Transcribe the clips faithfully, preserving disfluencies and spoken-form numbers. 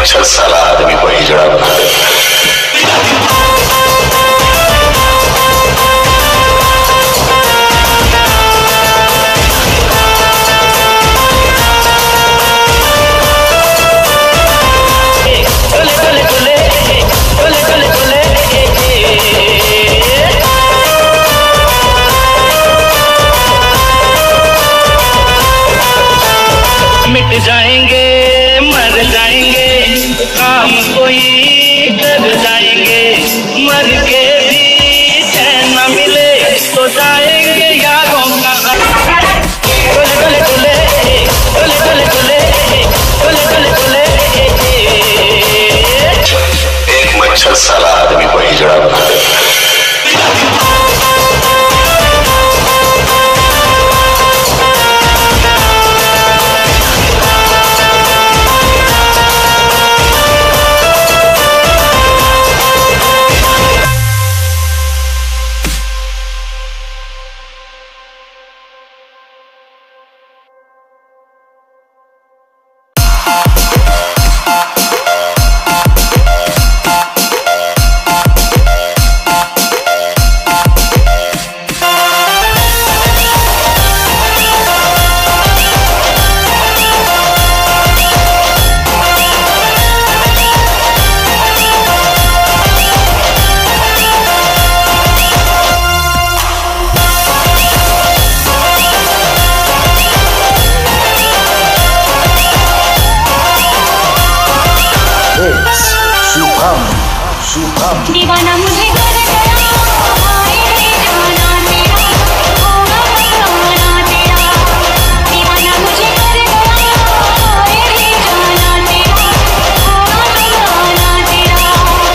मच्छर साला आदमी को हिजड़ा बना देता है। मिट जाएंगे मर जाएंगे काम कोई कर जाएंगे मर के भी चैन न मिले तो जाएंगे यारों का टोले टोले टोले टोले टोले टोले टोले टोले एक मच्छर साला आदमी को हिजड़ा बना देता है। दीवाना मुझे कर गया हाय रे जाना तेरा होगा बहाना तेरा दीवाना मुझे कर गया हाय रे जाना तेरा होगा बहाना तेरा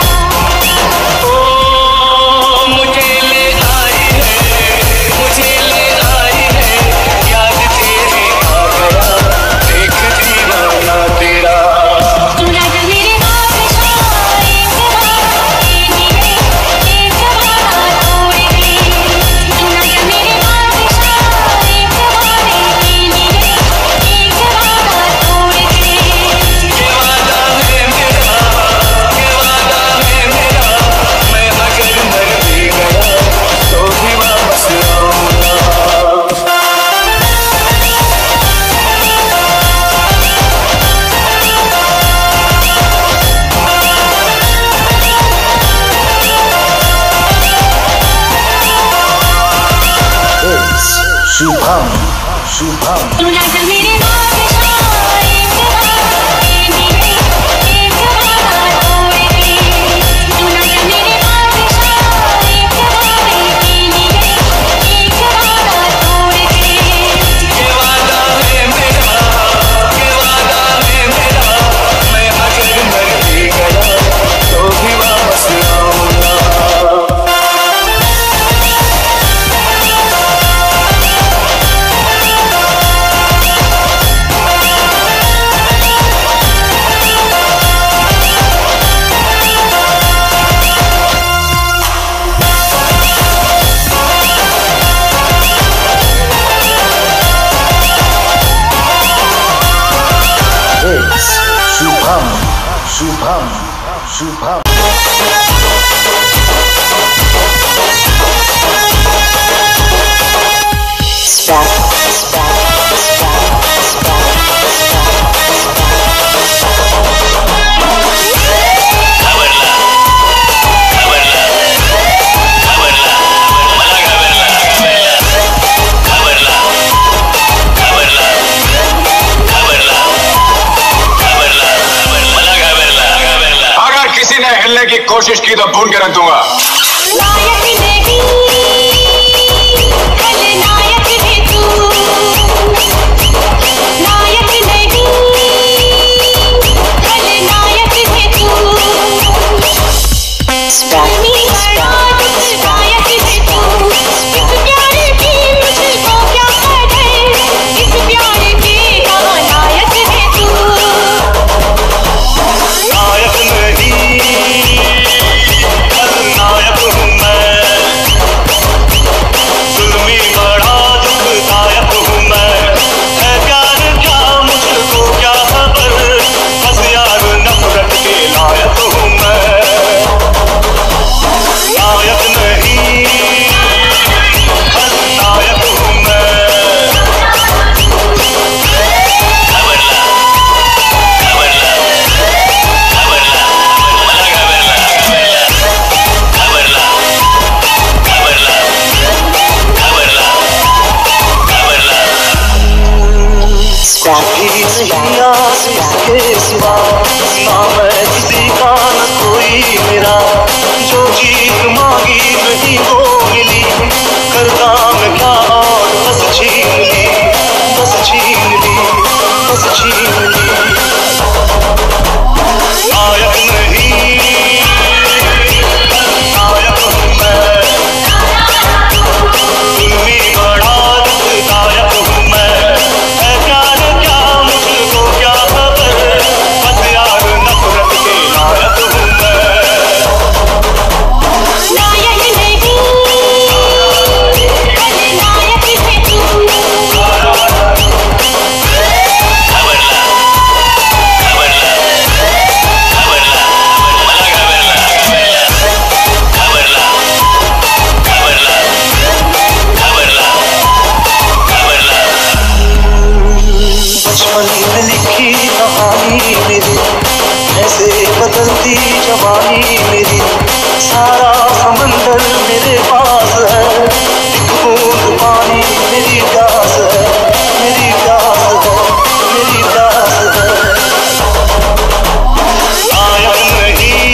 ओ मुझे ले आई है मुझे ले आई है याद तेरी आ गया देख दीवाना तेरा सुना जो मेरे बादशाह एक बार एक बार तोड़ दे सुना जो मेरे बादशाह एक बार एक बार तोड़ दे ये वादा है मेरा ये वादा है मेरा मैं अगर मर भी गया तो भी वापस आऊंगा। शुभम शुभम सुना जो मेरे बादशाह एक बार एक बार तोड़ दे सुना जो मेरे बादशाह एक बार एक बार तोड़ दे ये वादा है मेरा ये वादा है मेरा मैं अगर मर भी गया तो भी वापस आऊंगा। शुभम शुभम शुभम हिलने की कोशिश की तो भून कर रख दूंगा। नायक नहीं खलनायक है तू नायक नहीं खलनायक है तू तुमी बड़ा नायक है तू इस प्यार की मुझको क्या कदर इस प्यार के नायक है तू नायक नहीं नायक हूँ मैं काफी नहीं याद इसके सिवा, ना मैं किसी का न कोई मेरा, जो चीज मांगी नहीं वो मिली, करता मैं क्या और बस छीन ली, बस छीन ली, बस छीन ली। नायक नहीं नायक हूँ मैं, जुल्मी बड़ा दुखदायक हूँ मैं, है प्यार क्या मुझको क्या खबर, बस यार नफरत के नायक हूँ मैं। नायक नहीं नायक है तू, बचपन में लिखी कहानी मेरी, ऐसे बदलती जवानी मेरी, सारा समंदर मेरे पास है, एक बूंद पानी मेरी प्यास है, मेरी प्यास है, मेरी प्यास है। नायक नहीं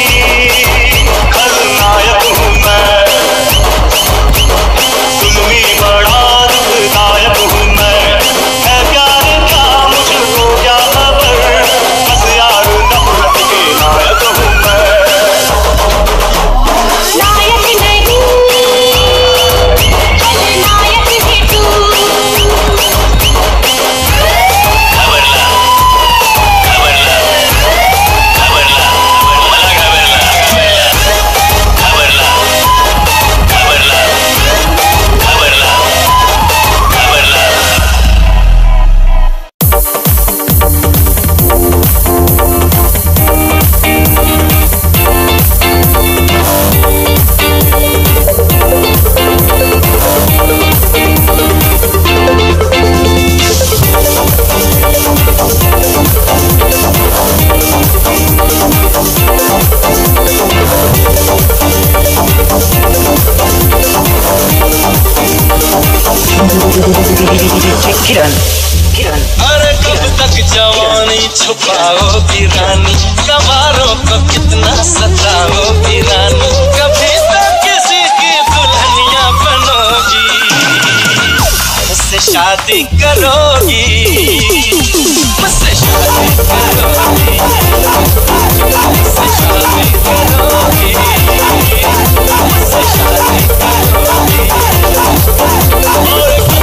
खलनायक हूँ मैं, जुल्मी बड़ा दुखदायक हूँ मैं, है प्यार क्या मुझको क्या खबर, बस यार नफरत के नायक हूँ मैं। नायक नहीं नायक है तू, किरण किरण अरे कब तक जवानी छुपाओगी रानी, गवारों को कितना सताओगी रानी, कभी तो किसी की दुल्हनिया बनोगी, मुझसे शादी करोगी, मुझसे शादी करोगी, मुझसे शादी करोगी, मुझसे शादी करोगी। और